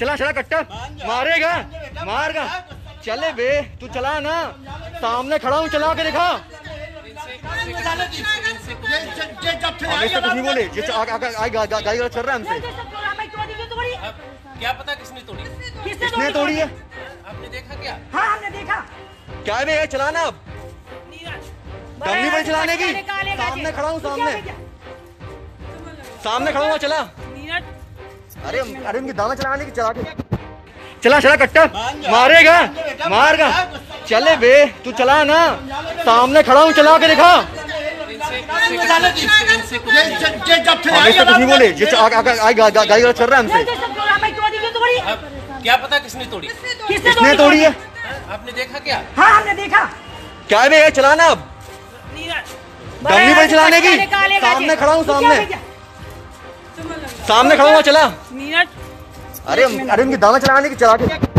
चला चला कट्टा मारेगा मारगा चले बे तू चला ना सामने खड़ा हूँ चला के दिखा कुछ नहीं बोले गाड़ी गलत कर रहा है हमसे क्या पता किसने तोड़ी किसने तोड़ी है आपने देखा क्या? हाँ हमने देखा। क्या है बे चलाना अब दम नहीं पड़ी चलाने की सामने खड़ा हूँ सामने खड़ा हुआ चला अरे अरे उनकी दावा चलाने की चला के चला चला कट्टा मारेगा मारगा चले बे तू चला ना सामने खड़ा हूँ चला के दिखा कुछ नहीं बोले गाड़ी गलत कर रहा है हमसे क्या पता किसने तोड़ी किसने तोड़ी है आपने देखा क्या? हाँ हमने देखा। क्या है बे चलाना अब दम नहीं पड़ी चलाने की सामने खड़ा हूँ सामने खड़ा हुआ चला अरे अरे उनकी दावा चलाने की चला के